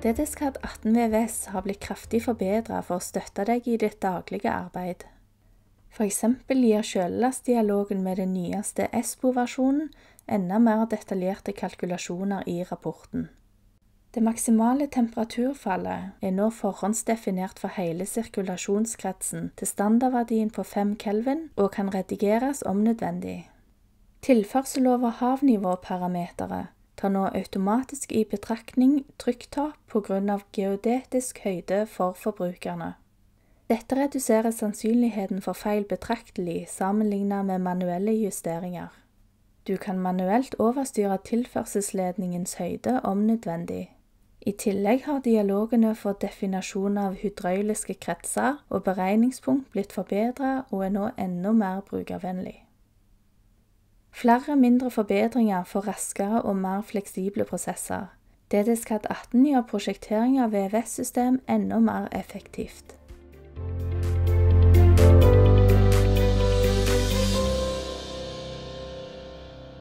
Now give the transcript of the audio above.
DDSCAD 18 VVS har blitt kraftig forbedret for å støtte deg i ditt daglige arbeid. For eksempel gir kjølelastdialogen med den nyeste ESPO-versjonen enda mer detaljerte kalkulasjoner i rapporten. Det maksimale temperaturfallet er nå forhåndsdefinert for hele sirkulasjonskretsen til standardverdien på 5 Kelvin og kan redigeres om nødvendig. Tilførsel over havnivåparametere tar nå automatisk i betraktning trykktap på grunn av geodetisk høyde for forbrukerne. Dette reduserer sannsynligheten for feil betraktelig sammenlignet med manuelle justeringer. Du kan manuelt overstyre tilførselsledningens høyde om nødvendig. I tillegg har dialogene for definasjon av hydrauliske kretser og beregningspunkt blitt forbedret og er nå enda mer brukervennlig. Flere mindre forbedringer for raskere og mer fleksible prosesser. DDSCAD 18 gjør prosjektering av VVS-system enda mer effektivt.